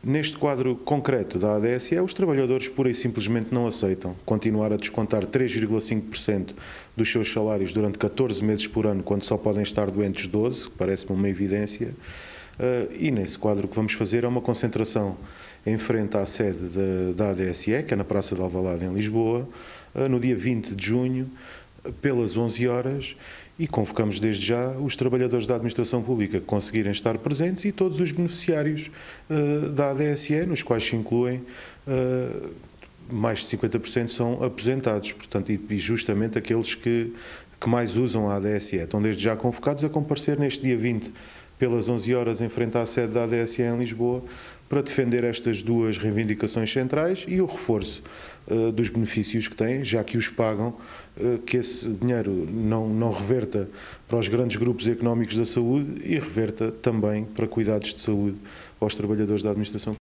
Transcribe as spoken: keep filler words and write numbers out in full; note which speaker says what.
Speaker 1: Neste quadro concreto da A D S E, os trabalhadores pura e simplesmente não aceitam continuar a descontar três vírgula cinco por cento dos seus salários durante catorze meses por ano, quando só podem estar doentes doze, parece-me uma evidência. E nesse quadro o que vamos fazer é uma concentração em frente à sede da, da A D S E, que é na Praça de Alvalade, em Lisboa, no dia vinte de junho, pelas onze horas, e convocamos desde já os trabalhadores da Administração Pública que conseguirem estar presentes e todos os beneficiários uh, da A D S E, nos quais se incluem uh, mais de cinquenta por cento são aposentados, portanto, e, e justamente aqueles que, que mais usam a A D S E. Estão desde já convocados a comparecer neste dia vinte, pelas onze horas, em frente à sede da A D S E em Lisboa, para defender estas duas reivindicações centrais e o reforço uh, dos benefícios que têm, já que os pagam, uh, que esse dinheiro não, não reverta para os grandes grupos económicos da saúde e reverta também para cuidados de saúde aos trabalhadores da administração.